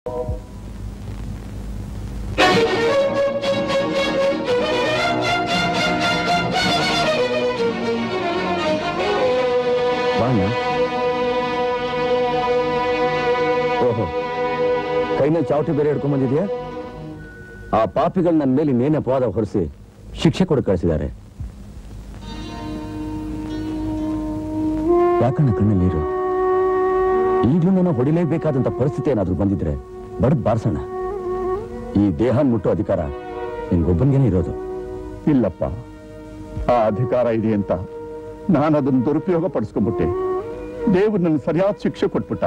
ಓಹೋ, ಕೈನಲ್ಲಿ ಚಾವಟಿ ಬೇರೆ ಹಿಡ್ಕೊಂಡ್ ಬಂದಿದ್ಯಾ? ಆ ಪಾಪಿಗಳು ನನ್ನ ಮೇಲೆ ಇನ್ನೇನೇ ಅಪವಾದ ಹೊರಿಸಿ ಶಿಕ್ಷೆ ಕೊಡು ಕಳಿಸಿದ್ದಾರೆ. ಯಾಕಣ್ಣ ಕಣ್ಣಲ್ಲಿ ನೀರು? ಈಗಲೂ ನಾನು ಹೊಡಿಲೇಬೇಕಾದಂತ ಪರಿಸ್ಥಿತಿ ಏನಾದ್ರೂ ಬಂದಿದ್ರೆ ಬಡದ್ ಬಾರ್ಸೋಣ. ಈ ದೇಹನ್ ಮುಟ್ಟೋ ಅಧಿಕಾರ ನಿನ್ಗೊಬ್ಬನಿಗೇನೆ ಇರೋದು. ಇಲ್ಲಪ್ಪ, ಆ ಅಧಿಕಾರ ಇದೆ ಅಂತ ನಾನು ಅದನ್ನು ದುರುಪಯೋಗ ಪಡಿಸ್ಕೊಂಡ್ಬಿಟ್ಟೆ. ದೇವ್ರು ನನ್ನ ಸರಿಯಾದ ಶಿಕ್ಷೆ ಕೊಟ್ಬಿಟ್ಟ.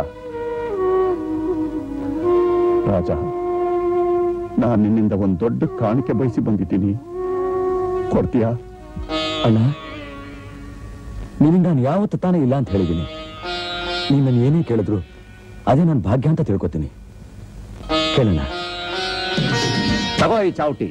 ರಾಜ, ನಾನು ನಿನ್ನಿಂದ ಒಂದು ದೊಡ್ಡ ಕಾಣಿಕೆ ಬಯಸಿ ಬಂದಿದ್ದೀನಿ, ಕೊಡ್ತೀಯಾ? ಅಣ್ಣ, ನಿನ್ನಿಂದ ನಾನು ಯಾವತ್ತು ತಾನೇ ಇಲ್ಲ ಅಂತ ಹೇಳಿದ್ದೀನಿ. ನೀನ್ ನಾನು ಏನೇ ಕೇಳಿದ್ರು ಅದೇ ನನ್ನ ಭಾಗ್ಯ ಅಂತ ತಿಳ್ಕೊತೀನಿ. ಕೇಳೋಣ. ತಗೋ ಈ ಚಾವಟಿ.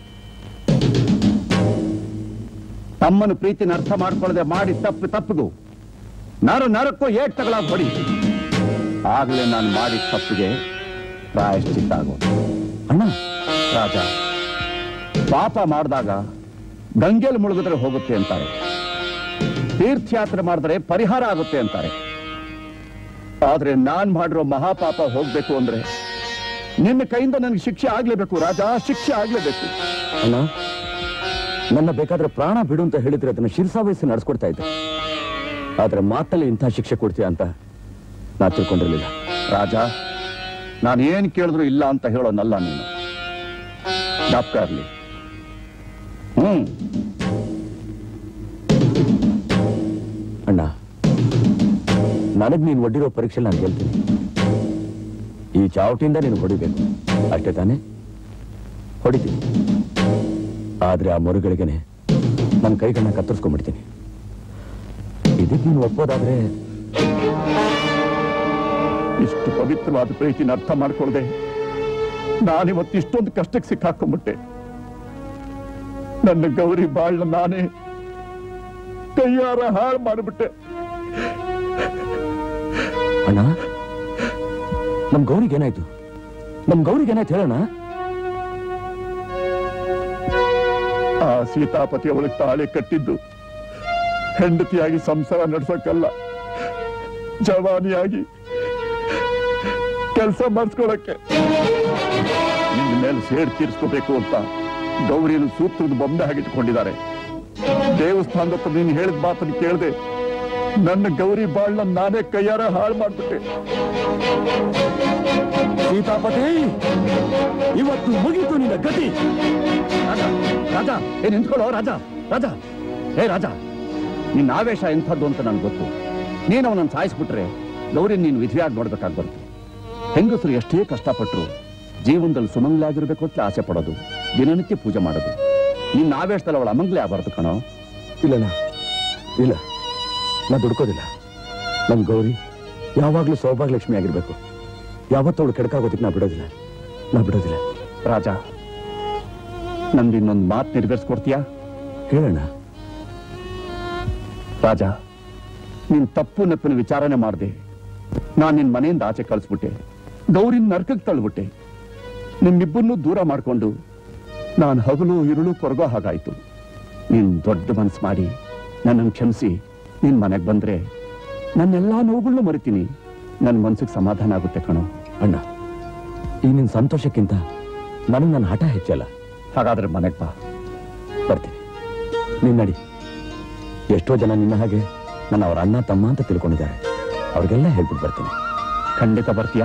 ತಮ್ಮನ ಪ್ರೀತಿನ ಅರ್ಥ ಮಾಡ್ಕೊಳ್ಳದೆ ಮಾಡಿ ತಪ್ಪಿಗೂ ನರಕ್ಕೂ ಏಟ್ ತಗಲಾಗ ಹೊಡಿ. ಆಗ್ಲೇ ನಾನು ಮಾಡಿದ ತಪ್ಪಿಗೆ ಪ್ರಾಯಶ್ಚಿತ್ತ ಆಗೋದು. ಅಣ್ಣ, ರಾಜ, ಪಾಪ ಮಾಡಿದಾಗ ಗಂಗೆಲ್ ಮುಳುಗಿದ್ರೆ ಹೋಗುತ್ತೆ ಅಂತಾರೆ, ತೀರ್ಥಯಾತ್ರೆ ಮಾಡಿದ್ರೆ ಪರಿಹಾರ ಆಗುತ್ತೆ ಅಂತಾರೆ. ಆದ್ರೆ ನಾನ್ ಮಾಡಿರೋ ಮಹಾಪಾಪ ಹೋಗ್ಬೇಕು ಅಂದ್ರೆ ನಿನ್ನ ಕೈಯಿಂದ ನನಗೆ ಶಿಕ್ಷೆ ಆಗ್ಲೇಬೇಕು ರಾಜ, ಶಿಕ್ಷೆ ಆಗ್ಲೇಬೇಕು. ಅಣ್ಣ, ನನ್ನ ಬೇಕಾದ್ರೆ ಪ್ರಾಣ ಬಿಡು ಅಂತ ಹೇಳಿದ್ರೆ ಅದನ್ನ ಶಿರಸಾವಹಿಸಿ ನಡೆಸ್ಕೊಡ್ತಾ ಇದ್ದೆ. ಆದ್ರೆ ಮಾತಲ್ಲಿ ಇಂಥ ಶಿಕ್ಷೆ ಕೊಡ್ತೀಯ ಅಂತ ನಾ ತಿಳ್ಕೊಂಡಿರ್ಲಿಲ್ಲ. ರಾಜ, ನಾನು ಏನ್ ಕೇಳಿದ್ರು ಇಲ್ಲ ಅಂತ ಹೇಳೋನಲ್ಲ ನೀನು. ಡಾಕ್ಟರ್ಲಿ ಅಣ್ಣ, ನನಗ್ ನೀನ್ ಒಡ್ಡಿರೋ ಪರೀಕ್ಷೆ ನಾನು ಗೆಲ್ತೀನಿ. ಈ ಚಾವಟಿಯಿಂದ ನೀನು ಹೊಡಿಬೇಕು ಅಷ್ಟೇ ತಾನೇ? ಹೊಡಿತೀನಿ. ಆದ್ರೆ ಆ ಮರುಗಳಿಗೆನೆ ನನ್ನ ಕೈಗಳನ್ನ ಕತ್ತರಿಸ್ಕೊಂಡ್ಬಿಡ್ತೀನಿ. ಇದಕ್ಕೆ ನೀನು ಒಪ್ಪೋದಾದ್ರೆ. ಇಷ್ಟು ಪವಿತ್ರವಾದ ಪ್ರೀತಿನ ಅರ್ಥ ಮಾಡ್ಕೊಳ್ಳದೆ ನಾನಿವತ್ತು ಇಷ್ಟೊಂದು ಕಷ್ಟಕ್ಕೆ ಸಿಕ್ಕಾಕೊಂಡ್ಬಿಟ್ಟೆ. ನನ್ನ ಗೌರಿ ಬಾಳ್ನ ನಾನೇ ಕೈಯಾರ ಹಾಳು ಮಾಡಿಬಿಟ್ಟೆ. ಅಣ್ಣ, ನಮ್ ಗೌರಿಗೇನಾಯ್ತು? ನಮ್ ಗೌರಿಗೇನಾಯ್ತು ಹೇಳೋಣ. ಆ ಸೀತಾಪತಿ ಅವಳಿಗೆ ತಾಳಿ ಕಟ್ಟಿದ್ದು ಹೆಂಡತಿಯಾಗಿ ಸಂಸಾರ ನಡೆಸೋಕ್ಕಲ್ಲ, ಜವಾನಿಯಾಗಿ ಕೆಲಸ ಮಾಡಿಸ್ಕೊಳಕ್ಕೆ. ನಿನ್ನ ಮೇಲೆ ಸೇಡ್ ತೀರಿಸ್ಕೋಬೇಕು ಅಂತ ಗೌರಿಯನ್ನು ಸೂತ್ರದ ಬೊಂಬೆ ಹಾಗಿಟ್ಕೊಂಡಿದ್ದಾರೆ. ದೇವಸ್ಥಾನದತ್ತ ನೀನು ಹೇಳಿದ ಮಾತನ್ನು ಕೇಳದೆ ನನ್ನ ಗೌರಿ ಬಾಳ್ನ ನಾನೇ ಕೈಯಾರ ಹಾಳು ಮಾಡ್ಬಿಟ್ಟೆ. ಸೀತಾಪತಿ, ಇವತ್ತು ಮುಗೀತು ನಿನ್ನ ಗತಿ. ರಾಜ, ನಿಂತ್ಕೊಳ್ಳೋ ರಾಜ. ರಾಜ, ರಾಜ, ನಿನ್ನ ಆವೇಶ ಎಂಥದ್ದು ಅಂತ ನನ್ಗೆ ಗೊತ್ತು. ನೀನು ಅವನನ್ನು ಸಾಯಿಸ್ಬಿಟ್ರೆ ಗೌರಿ ನೀನು ವಿಧಿಯಾಗಿ ನೋಡ್ಬೇಕಾಗಿ ಬರುತ್ತೆ. ಹೆಂಗಸರು ಎಷ್ಟೇ ಕಷ್ಟಪಟ್ಟರು ಜೀವನದಲ್ಲಿ ಸುಮಂಗ್ಲಾಗಿರ್ಬೇಕು ಅಂತ ಆಸೆ ಪಡೋದು, ದಿನನಿತ್ಯ ಪೂಜೆ ಮಾಡೋದು. ನಿನ್ನ ಆವೇಶದಲ್ಲಿ ಅವಳ ಅಮಂಗ್ಲೆ ಆಗಬಾರ್ದು ಕಣೋ. ಇಲ್ಲಣ್ಣ, ಇಲ್ಲ, ನಾ ದುಡ್ಕೋದಿಲ್ಲ. ನಮ್ ಗೌರಿ ಯಾವಾಗ್ಲೂ ಸೌಭಾಗ್ಯಲಕ್ಷ್ಮಿ ಆಗಿರ್ಬೇಕು. ಯಾವತ್ತೂ ಅವಳು ಕೆಡಕಾಗೋದಕ್ಕೆ ನಾ ಬಿಡೋದಿಲ್ಲ. ರಾಜ, ನಂದು ಇನ್ನೊಂದು ಮಾತು ನೆರವೇರಿಸ್ಕೊಡ್ತೀಯಾ? ಹೇಳಣ್ಣ. ರಾಜ, ನೀನ್ ತಪ್ಪು ನೆಪ್ಪಿನ ವಿಚಾರಣೆ ಮಾಡಿದೆ. ನಾನು ನಿನ್ ಮನೆಯಿಂದ ಆಚೆ ಕಳಿಸ್ಬಿಟ್ಟೆ, ಗೌರಿನ ನರಕಕ್ಕೆ ತಳ್ಳಿಬಿಟ್ಟೆ. ನಿಮ್ಮಿಬ್ಬರನ್ನೂ ದೂರ ಮಾಡಿಕೊಂಡು ನಾನು ಹಗಲು ಇರುಳು ಕೊರಗೋ ಹಾಗಾಯ್ತು. ನೀನ್ ದೊಡ್ಡ ಮನಸ್ಸು ಮಾಡಿ ನನ್ನನ್ನು ಕ್ಷಮಿಸಿ ನಿನ್ ಮನೆಗೆ ಬಂದ್ರೆ ನನ್ನೆಲ್ಲಾ ನೋವುಗಳನ್ನೂ ಮರಿತೀನಿ. ನನ್ನ ಮನ್ಸಿಗೆ ಸಮಾಧಾನ ಆಗುತ್ತೆ ಕಣೋ. ಅಣ್ಣ, ಈ ನಿನ್ ಸಂತೋಷಕ್ಕಿಂತ ನನಗೆ ನನ್ನ ಹಠ ಹೆಚ್ಚಲ್ಲ. ಹಾಗಾದ್ರೆ ಮನೆಗೆ ಬಾ. ಬರ್ತೀನಿ, ನೀನ್ ನಡಿ. ಎಷ್ಟೋ ಜನ ನಿನ್ನ ಹಾಗೆ ನನ್ನ ಅವರ ಅಣ್ಣ ತಮ್ಮ ಅಂತ ತಿಳ್ಕೊಂಡಿದ್ದಾರೆ. ಅವ್ರಿಗೆಲ್ಲ ಹೇಳ್ಬಿಟ್ಟು ಬರ್ತೀನಿ. ಖಂಡಿತ ಬರ್ತೀಯ?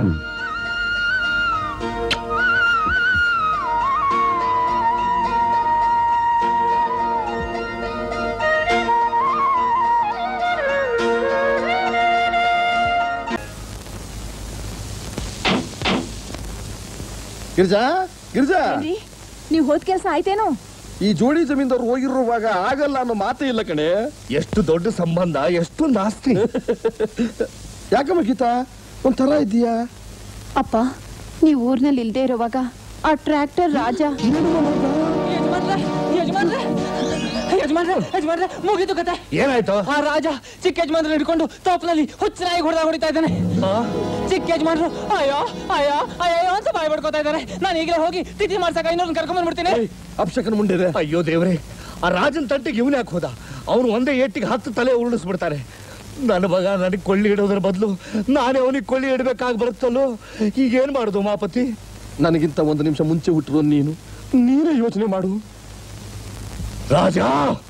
ಗಿರ್ಜಾ, ಗಿರ್ಜಾ, ನೀವ್ ಹೋದ್ ಕೆಲ್ಸ ಆಯ್ತೇನೋ? ಈ ಜೋಡಿ ಜಮೀನ್ದವ್ರು ಹೋಗಿರುವಾಗ ಆಗಲ್ಲ ಅನ್ನೋ ಮಾತೇ ಇಲ್ಲ ಕಣೆ. ಎಷ್ಟು ದೊಡ್ಡ ಸಂಬಂಧ, ಎಷ್ಟೊಂದು ಆಸ್ತಿ. ಯಾಕಮ್ಮ ಗೀತಾ ಒಂಥರ ಇದೀಯಾ? ಅಪ್ಪ, ನೀವ್ ಊರ್ನಲ್ಲಿ ಇಲ್ದೇ ಇರುವಾಗ ಆ ಟ್ರ್ಯಾಕ್ಟರ್ ರಾಜ ಯಜಮಾನ್ರೆ ಮುಗಿದು ಕತೆ. ಏನಾಯ್ತು? ಆ ರಾಜ ಚಿಕ್ಕ ಯಜಮಾನ್ರ ಹಿಡ್ಕೊಂಡು ತೋಪ್ನಲ್ಲಿ ಹುಚ್ಚರಾಗಿ ಹೊಡಿತಾ ಇದ್ದಾನೆ. ಚಿಕ್ಕ ಯಜಮಾನ್ರು ಅಯ್ಯೋ ಅಯ್ಯೋ ಅಯ್ಯೋ ಅಂತ ಬಾಯ್ ಬಡ್ಕೋತಾ ಇದ್ದಾರೆ. ನಾನು ಈಗಲೇ ಹೋಗಿ ತಿಥಿ ಮಾಡ್ಸಕ ಇನ್ನೊಂದು ಕರ್ಕೊಂಡ್ ಬಂದ್ಬಿಡ್ತೀನಿ. ಅಪ್ಶಕನ ಮುಂಡಿದೆ. ಅಯ್ಯೋ ದೇವ್ರೆ, ಆ ರಾಜನ್ ತಂಟೆಗೆ ಇವನೇ ಯಾಕೆ ಹೋದ? ಅವನು ಒಂದೇ ಏಟಿಗೆ 10 ತಲೆ ಉರುಳಿಸ್ಬಿಡ್ತಾರೆ. ನನ್ನ ಮಗ ನನಗೆ ಕೊಳ್ಳಿ ಇಡೋದ್ರ ಬದಲು ನಾನೇ ಅವನಿಗೆ ಕೊಳ್ಳಿ ಇಡಬೇಕಾಗಿ ಬರುತ್ತಲ್ಲೋ. ಈಗೇನ್ ಮಾಡುದು ಉಮಾಪತಿ? ನನಗಿಂತ 1 ನಿಮಿಷ ಮುಂಚೆ ಹುಟ್ಟಿರೋ ನೀನೇ ಯೋಚನೆ ಮಾಡು. ರಾಜ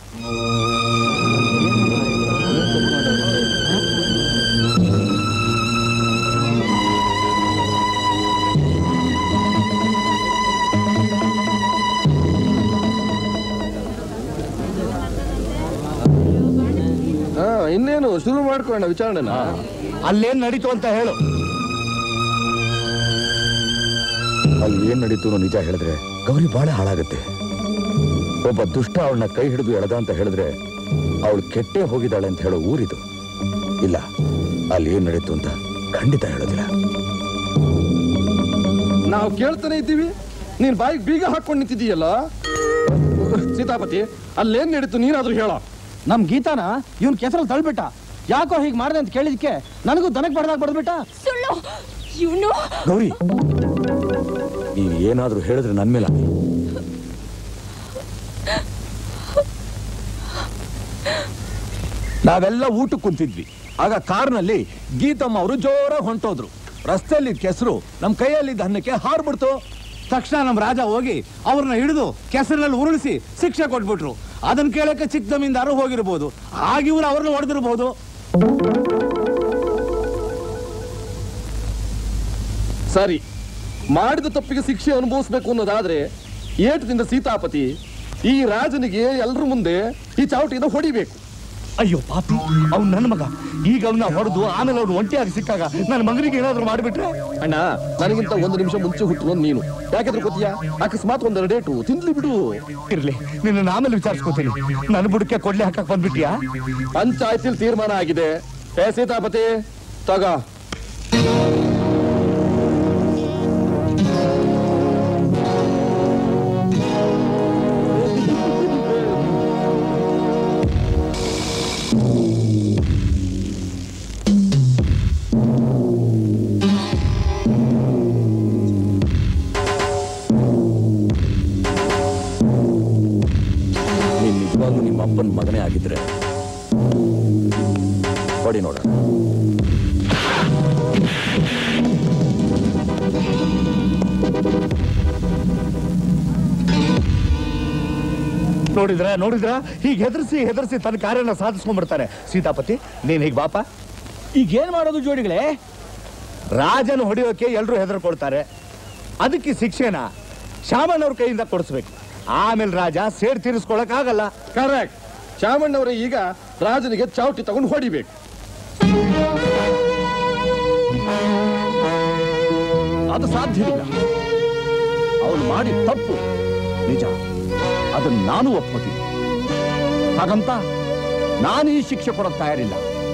ಇನ್ನೇನು ಶುರು ಮಾಡ್ಕೊಳ್ಳೋಣ ವಿಚಾರಣೆನ. ಅಲ್ಲೇನ್ ನಡೀತು ಅಂತ ಹೇಳು. ಅಲ್ಲಿ ಏನ್ ನಡೀತು ನಿಜ ಹೇಳಿದ್ರೆ ಗೌರಿ ಬಹಳ ಹಾಳಾಗುತ್ತೆ. ಒಬ್ಬ ದುಷ್ಟ ಅವಳನ್ನ ಕೈ ಹಿಡಿದು ಎಳೆದ ಅಂತ ಹೇಳಿದ್ರೆ ಅವಳು ಕೆಟ್ಟೇ ಹೋಗಿದ್ದಾಳೆ ಅಂತ ಹೇಳೋ ಊರಿದು. ಇಲ್ಲ, ಅಲ್ಲಿ ಏನ್ ನಡೀತು ಅಂತ ಖಂಡಿತ ಹೇಳೋದಿಲ್ಲ. ನಾವು ಕೇಳ್ತಾನೆ ಇದ್ದೀವಿ, ನೀನ್ ಬಾಯಿಗೆ ಬೀಗ ಹಾಕೊಂಡು ನಿಂತಿದೀಯಲ್ಲ. ಸೀತಾಪತಿ, ಅಲ್ಲೇನ್ ನಡೀತು ನೀನಾದ್ರೂ ಹೇಳ. ನಮ್ ಗೀತಾನ ಇವನ್ ಕೆಸರಲ್ಲಿ ತಳ್ಬಿಟ್ಟ. ಯಾಕೋ ಹೀಗ್ ಮಾಡ್ದೆ ಅಂತ ಕೇಳಿದಕ್ಕೆ ನನಗೂ ದನಕ್ ಬಡ್ದಾಗ ಬಡ್ದ್ಬಿಟ್ಟ. ಸುಳ್ಳು. ಇವನು ಗೌರಿ, ನೀನು ಏನಾದ್ರೂ ಹೇಳಿದ್ರೆ ನನ್ ಮೇಲೆ ಆಗಿ. ನಾವೆಲ್ಲ ಊಟಕ್ಕೆ ಕುಂತಿದ್ವಿ. ಆಗ ಕಾರ್ನಲ್ಲಿ ಗೀತಮ್ಮ ಅವರು ಜೋರಾಗಿ ಹೊಂಟೋದ್ರು. ರಸ್ತೆಯಲ್ಲಿ ಕೆಸರು ನಮ್ ಕೈಯಲ್ಲಿದ್ದ ಅನ್ನಕ್ಕೆ ಹಾರ್ಬಿಡ್ತು. ತಕ್ಷಣ ನಮ್ ರಾಜ ಹೋಗಿ ಅವ್ರನ್ನ ಹಿಡಿದು ಕೆಸರಿನಲ್ಲಿ ಉರುಳಿಸಿ ಶಿಕ್ಷೆ ಕೊಟ್ಬಿಟ್ರು. ಅದನ್ನ ಕೇಳಕ್ಕೆ ಚಿಕ್ಕ ಜಮೀನ್ದಾರು ಹೋಗಿರ್ಬೋದು. ಆಗ ಇವ್ರು ಅವ್ರನ್ನ ಹೊಡೆದಿರ್ಬೋದು. ಸರಿ, ಮಾಡಿದ ತಪ್ಪಿಗೆ ಶಿಕ್ಷೆ ಅನುಭವಿಸ್ಬೇಕು ಅನ್ನೋದಾದ್ರೆ ಏಟದಿಂದ ಸೀತಾಪತಿ ಈ ರಾಜನಿಗೆ ಎಲ್ರ ಮುಂದೆ ಈ ಚಾವಟಿಯಿಂದ ಹೊಡಿಬೇಕು. ಅಯ್ಯೋ ಪಾಪಿ, ಅವ್ನು ನನ್ನ ಮಗ. ಈಗ ಅವನ್ನ ಹೊಡೆದು ಆಮೇಲೆ ಅವ್ನು ಒಂಟಿಯಾಗಿ ಸಿಕ್ಕಾಗ ನನ್ನ ಮಗನಿಗೆ ಏನಾದ್ರು ಮಾಡಿಬಿಟ್ರೆ? ಅಣ್ಣ, ನನಗಿಂತ 1 ನಿಮಿಷ ಮುಂಚೆ ಹುಟ್ಟಿರೋ ನೀನು ಯಾಕೆಂದ್ರೆ ಗೊತ್ತೀಯಾ? ಅಕಸ್ಮಾತ್ 1-2 ಡೇಟು ತಿನ್ಲಿ ಬಿಡು. ಇರ್ಲಿ, ನಿನ್ನ ಆಮೇಲೆ ವಿಚಾರಿಸ್ಕೋತೀನಿ. ನನ್ನ ಬುಡಕ್ಕೆ ಕೊಡ್ಲಿ ಹಾಕಕ್ ಬಂದ್ಬಿಟ್ಟಿಯಾ? ಪಂಚಾಯತಿಲ್ ತೀರ್ಮಾನ ಆಗಿದೆ. ಸೀತಾಪತಿ ತಗ. ನಿಮ್ಮ ಅಪ್ಪನ ಮಗನೇ ಆಗಿದ್ರೆ ಹೊಡಿ ನೋಡೋಣ. ನೋಡಿದ್ರ ಹೀಗೆ ಹೆದರ್ಸಿ ತನ್ನ ಕಾರ್ಯನ ಸಾಧಿಸ್ಕೊಂಡ್ಬಿಡ್ತಾರೆ. ಸೀತಾಪತಿ, ನೀನ್ ಹೀಗೆ ಬಾಪ. ಈಗೇನ್ ಮಾಡೋದು ಜೋಡಿಗಳೇ? ರಾಜನ ಹೊಡೆಯೋಕೆ ಎಲ್ರು ಹೆದರ್ಕೊಳ್ತಾರೆ. ಅದಕ್ಕೆ ಶಿಕ್ಷೆನ ಶಾಮಣ್ಣವ್ರ ಕೈಯಿಂದ ಕೊಡಿಸ್ಬೇಕು. ಆಮೇಲೆ ರಾಜ ಸೇಡ್ ತೀರಿಸ್ಕೊಳಕ್ ಆಗಲ್ಲ. ಕರೆಕ್ಟ್. ಚಾಮಣ್ಣವರೇ ಈಗ ರಾಜನಿಗೆ ಚಾವಟಿ ತಗೊಂಡು ಹೊಡಿಬೇಕು. ಅದು ಸಾಧ್ಯವಿಲ್ಲ. ಅವನು ಮಾಡಿ ತಪ್ಪು ನಿಜ, ಅದನ್ನು ನಾನು ಒಪ್ಕೋತೀನಿ. ಹಾಗಂತ ನಾನು ಈ ಶಿಕ್ಷೆ ಕೊಡೋಕೆ ತಯಾರಿಲ್ಲ.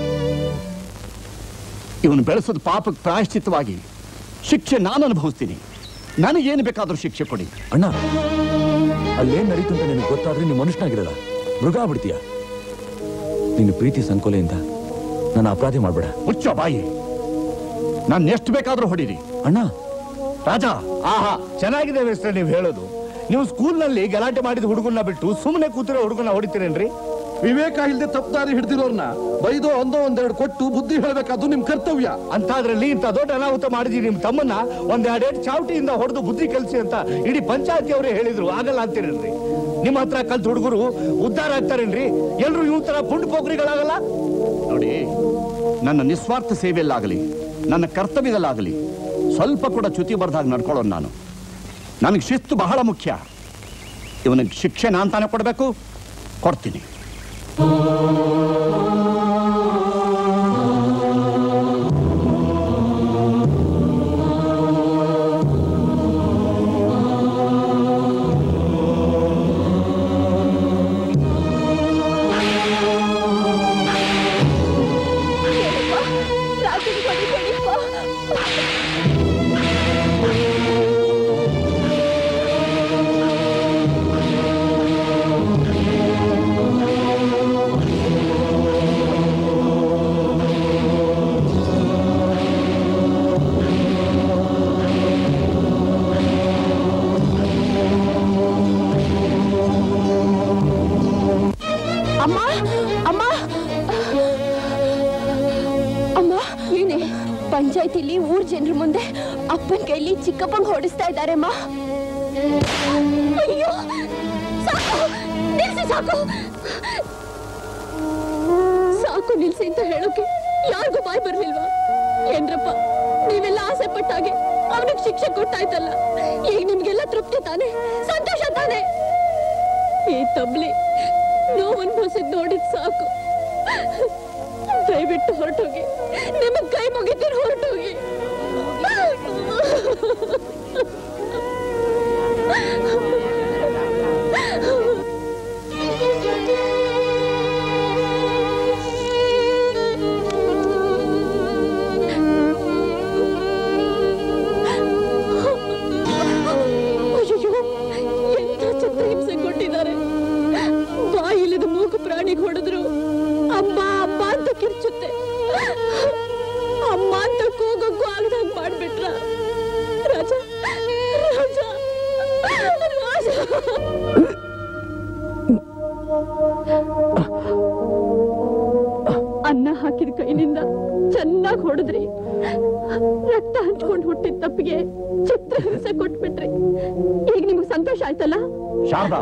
ಇವನು ಬೆಳೆಸೋದು ಪಾಪಕ್ಕೆ ಪ್ರಾಯಶ್ಚಿತ್ತವಾಗಿ ಶಿಕ್ಷೆ ನಾನು ಅನುಭವಿಸ್ತೀನಿ. ನನಗೇನು ಬೇಕಾದ್ರೂ ಶಿಕ್ಷೆ ಕೊಡಿ. ಅಣ್ಣ, ಅಲ್ಲೇನ್ ನಡೀತು ಅಂತ ನಿನಗೆ ಗೊತ್ತಾದ್ರೆ ನೀವು ಮನುಷ್ಯನಾಗಿರಲ್ಲ, ಮೃಗ ಆಗ್ಬಿಡ್ತೀಯ. ನಿನ್ನ ಪ್ರೀತಿ ಸಂಕೋಲೆಯಿಂದ ನನ್ನ ಅಪರಾಧಿ ಮಾಡ್ಬೇಡ. ಮುಚ್ಚ ಬಾಯಿ. ನಾನು ಎಷ್ಟು ಬೇಕಾದ್ರೂ ಹೊಡೀರಿ. ಅಣ್ಣ, ರಾಜ, ಆಹಾ, ಚೆನ್ನಾಗಿದೆ ಮಿಸ್ಟರ್ ನೀವು ಹೇಳೋದು. ನೀವು ಸ್ಕೂಲ್ನಲ್ಲಿ ಗಲಾಟೆ ಮಾಡಿದ ಹುಡುಗನ್ನ ಬಿಟ್ಟು ಸುಮ್ಮನೆ ಕೂತಿರೋ ಹುಡುಗನ್ನ ಹೊಡಿತೀರೇನ್ರಿ? ವಿವೇಕ ಇಲ್ಲದೆ ತಪ್ಪದಾರಿ ಹಿಡಿದಿರೋರ್ನ ಬೈದೋ ಒಂದೆರಡು ಕೊಟ್ಟು ಬುದ್ಧಿ ಹೇಳಬೇಕಾದ್ದು ನಿಮ್ ಕರ್ತವ್ಯ. ಅಂತಾದ್ರಲ್ಲಿ ಇಂಥ ದೊಡ್ಡ ಅನಾಹುತ ಮಾಡಿದೀನಿ. ನಿಮ್ ತಮ್ಮನ್ನ 1-2 ಚಾವಟಿಯಿಂದ ಹೊಡೆದು ಬುದ್ಧಿ ಕಲಿಸಿ ಅಂತ ಇಡೀ ಪಂಚಾಯತಿ ಅವರೇ ಹೇಳಿದ್ರು. ಆಗಲ್ಲ ಅಂತೀರೇನ್ರಿ? ನಿಮ್ಮ ಹತ್ರ ಕಲ್ತ ಹುಡುಗರು ಉದ್ಧಾರ ಆಗ್ತಾರೇನ್ರಿ? ಎಲ್ರು ಇವ್ ತರ ಪುಂಡು ಪೋಖ್ರಿಗಳಾಗಲ್ಲ ನೋಡಿ. ನನ್ನ ನಿಸ್ವಾರ್ಥ ಸೇವೆಯಲ್ಲಾಗಲಿ ನನ್ನ ಕರ್ತವ್ಯದಲ್ಲಾಗಲಿ ಸ್ವಲ್ಪ ಕೂಡ ಚ್ಯುತಿ ಬರ್ದಾಗ ನಡ್ಕೊಳ್ಳೋನು ನಾನು. ನನಗೆ ಶಿಸ್ತು ಬಹಳ ಮುಖ್ಯ. ಇವನಿಗೆ ಶಿಕ್ಷೆ ನಾನು ತಾನೇ ಕೊಡಬೇಕು, ಕೊಡ್ತೀನಿ. ಪಂಚಾಯತಿಲಿ ಊರ್ ಜನರ ಮುಂದೆ ಅಪ್ಪನ ಕೈಲಿ ಚಿಕ್ಕಪ್ಪಂಗ್ ಹೊಡಿಸ್ತಾ ಇದ್ದಾರೆ ಮಾ. ಅಯ್ಯೋ ಸಾಕು ನಿಲ್ಸಿ, ಸಾಕು ಸಾಕು ನಿಲ್ಸಿ ಅಂತ ಹೇಳೋಕೆ ಯಾರಿಗೂ ಬಾಯ್ ಬರ್ಲಿಲ್ವಾ? ಏನ್ರಪ್ಪ ನೀವೆಲ್ಲ ಆಸೆ ಪಟ್ಟಾಗೆ ಅವನಿಗೆ ಶಿಕ್ಷೆ ಕೊಟ್ಟಾಯ್ತಲ್ಲ, ಈಗ ನಿಮ್ಗೆಲ್ಲ ತೃಪ್ತಿ ತಾನೆ, ಸಂತೋಷ ತಾನೆ? ಈ ತಬ್ಲಿ ನೋವು ಅನ್ಭವಿಸಿದ್ ನೋಡಿದ್ ಸಾಕು. ದಯವಿಟ್ಟು ಹೊರಟೋಗಿ, ನಿಮಗ್ ಕೈ ಮುಗಿತೀನಿ, ಹೊರಟೋಗಿ. ಹೊಡೆದ್ರು ಅಮ್ಮ ಅಮ್ಮ ಅಂತ ಕಿರ್ಚುತ್ತೆ, ಅಮ್ಮ ಅಂತ ಕೂಗಕ್ಕೂ ಆಗದಾಗ ಮಾಡ್ಬಿಟ್ರ. ರಾಜ ರಾಜ ರಾಜ ಅನ್ನ ಹಾಕಿದ ಕೈನಿಂದ ಚೆನ್ನಾಗಿ ಹೊಡೆದ್ರಿ, ರಕ್ತ ಹಂಚ್ಕೊಂಡು ಹುಟ್ಟಿದ ತಪ್ಪಿಗೆ ಚಿತ್ರ ಹಿಂಸೆ ಕೊಟ್ಬಿಟ್ರಿ. ಈಗ ನಿಮ್ಗೆ ಸಂತೋಷ ಆಯ್ತಲ್ಲ? ಶಾರದಾ,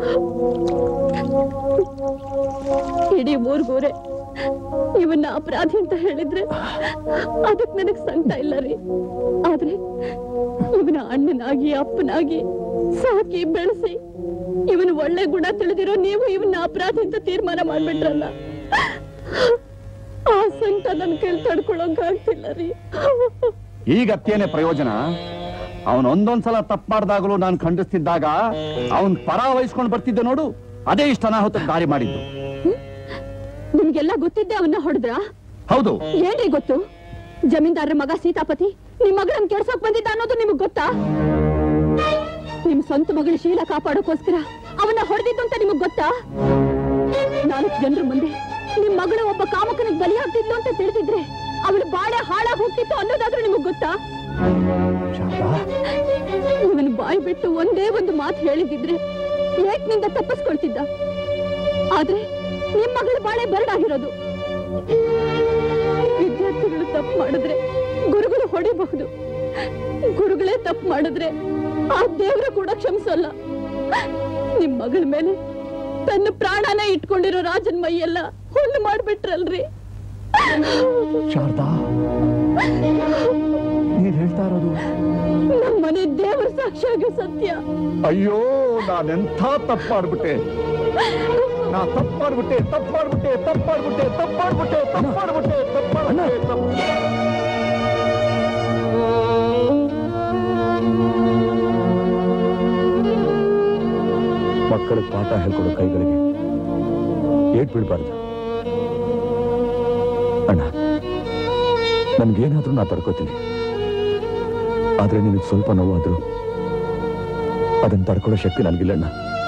ಇಡೀ ಊರ್ಗೂರೆ ಇವನ್ನ ಅಪರಾಧಿ ಅಂತ ಹೇಳಿದ್ರೆ ಅದಕ್ ನನಗ್ ಸಂಕಟ ಇಲ್ಲ ರೀ. ಆದ್ರೆ ಇವನ ಅಣ್ಣನಾಗಿ ಅಪ್ಪನಾಗಿ ಸಾಕಿ ಬೆಳೆಸಿ ಇವನ ಒಳ್ಳೆ ಗುಣ ತಿಳಿದಿರೋ ನೀವು ಇವನ್ನ ಅಪರಾಧಿ ಅಂತ ತೀರ್ಮಾನ ಮಾಡ್ಬಿಟ್ರಲ್ಲ, ಆ ಸಂಕಟ ನನ್ ಕೈಲಿ ತಡ್ಕೊಳಕ್ ಆಗ್ತಿಲ್ಲ ರೀ. ಈಗ ಅತ್ತೇನೆ ಪ್ರಯೋಜನ? ಅವನೊಂದೊಂದ್ಸಲ ತಪ್ಪು ಮಾಡಿದಾಗಲೂ ನಾನು ಖಂಡಿಸ್ತಿದ್ದಾಗ ಅವನ್ ಪರ ವಹಿಸ್ಕೊಂಡು ಬರ್ತಿದ್ದೆ ನೋಡು, ಅದೇ ಇಷ್ಟ ಅನಾಹುತಕ್ಕೆ ದಾರಿ ಮಾಡಿದ್ದು. ನಿಮ್ಗೆಲ್ಲ ಗೊತ್ತಿದ್ದೆ ಅವನ್ನ ಹೊಡೆದ್ರ? ಹೌದು. ಏನ್ರಿ ಗೊತ್ತು? ಜಮೀನ್ದಾರರ ಮಗ ಸೀತಾಪತಿ ನಿಮ್ ಮಗಳನ್ನ ಕೆಡ್ಸೋಕ್ ಬಂದಿದ್ದ ಅನ್ನೋದು ನಿಮಗ್ ಗೊತ್ತಾ? ನಿಮ್ ಸ್ವಂತ ಮಗಳ ಶೀಲ ಕಾಪಾಡೋಕೋಸ್ಕರ ಅವನ್ನ ಹೊಡೆದಿದ್ದು ಅಂತ ನಿಮಗ್ ಗೊತ್ತಾ? 4 ಜನರ ಮುಂದೆ ನಿಮ್ ಮಗಳು ಒಬ್ಬ ಕಾಮಕನಿಗೆ ಬಲಿಯಾಗ್ತಿದ್ಲು ಅಂತ ತಿಳಿದಿದ್ರೆ ಅವಳು ಬಾಳೆ ಹಾಳಾಗಿ ಹೋಗ್ತಿತ್ತು ಅನ್ನೋದಾದ್ರೂ ನಿಮಗ್ ಗೊತ್ತಾ? ಇವನು ಬಾಯಿ ಬಿಟ್ಟು ಒಂದೇ ಒಂದು ಮಾತು ಹೇಳಿದಿದ್ರೆ ಏಕ್ನಿಂದ ತಪ್ಪಿಸ್ಕೊಳ್ತಿದ್ದ. ಆದ್ರೆ ನಿಮ್ ಮಗಳು ಬಾಳೆ ಬರಡಾಗಿರೋದು. ವಿದ್ಯಾರ್ಥಿಗಳು ತಪ್ಪು ಮಾಡಿದ್ರೆ ಗುರುಗಳು ಹೊಡಿಬಹುದು, ಗುರುಗಳೇ ತಪ್ಪು ಮಾಡಿದ್ರೆ ಆ ದೇವರು ಕೂಡ ಕ್ಷಮಿಸೋಲ್ಲ. ನಿಮ್ ಮಗಳ ಮೇಲೆ ತನ್ನ ಪ್ರಾಣನೇ ಇಟ್ಕೊಂಡಿರೋ ರಾಜನ್ ಮೈಯೆಲ್ಲ ಹುಣ್ಣು ಮಾಡ್ಬಿಟ್ರಲ್ರಿ. ಶಾರದಾ, ನೀನ್ ಹೇಳ್ತಾ ಇರೋದು ನಮ್ಮನೆ ದೇವರ ಸಾಕ್ಷಿಯಾಗಿ ಸತ್ಯ. ಅಯ್ಯೋ, ನಾನೆಂಥ ತಪ್ಪು ಮಾಡ್ಬಿಟ್ಟೆ, ನಾ ತಪ್ಪು ಮಾಡ್ಬಿಟ್ಟೆ, ತಪ್ಪು ಮಾಡ್ಬಿಟ್ಟೆ, ತಪ್ಪು ಮಾಡ್ಬಿಟ್ಟೆ, ತಪ್ಪು ಮಾಡ್ಬಿಟ್ಟೆ, ತಪ್ಪು ಮಾಡ್ಬಿಟ್ಟೆ, ತಪ್ಪು ಮಾಡ್ಬಿಟ್ಟೆ. ಮಕ್ಕಳಿಗೆ ಪಾಠ ಹೇಳ್ಕೊಡೋ ಕೈಗಳಿಗೆ ಏಟ್ ಬೀಳ್ಬಾರ್ದು ಅಣ್ಣ. ನನ್ಗೇನಾದ್ರೂ ನಾ ತಡ್ಕೋತೀನಿ, ಆದ್ರೆ ನಿನಗೆ ಸ್ವಲ್ಪ ನೋವಾದ್ರೂ ಅದನ್ನ ತಡ್ಕೊಳ್ಳೋ ಶಕ್ತಿ ನನಗಿಲ್ಲಣ್ಣ.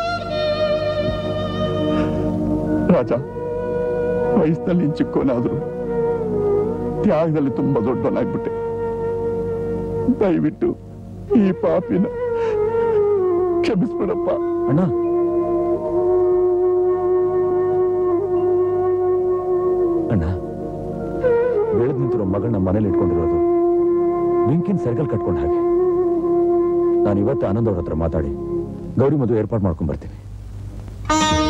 ರಾಜ, ವಯಸ್ಸಿನಲ್ಲಿ ಚಿಕ್ಕೋನಾದ್ರು ತ್ಯಾಗದಲ್ಲಿ ತುಂಬಾ ದೊಡ್ಡವನಾಗ್ಬಿಟ್ಟೆ. ದಯವಿಟ್ಟು ಈ ಪಾಪಿನ ಕ್ಷಮಿಸ್ಬಿಡಪ್ಪ ಅಣ್ಣ. ಅಣ್ಣ, ಬೆಳೆದ್ ನಿಂತಿರೋ ಮಗಳನ್ನ ಮನೇಲಿ ಇಟ್ಕೊಂಡಿರೋದು ಬೆಂಕಿನ ಸರ್ಕಲ್ ಕಟ್ಕೊಂಡ ಹಾಗೆ. ನಾನು ಇವತ್ತು ಆನಂದ್ ಅವ್ರ ಹತ್ರ ಮಾತಾಡಿ ಗೌರಿ ಮದುವೆ ಏರ್ಪಾಡು ಮಾಡ್ಕೊಂಡ್ ಬರ್ತೀನಿ.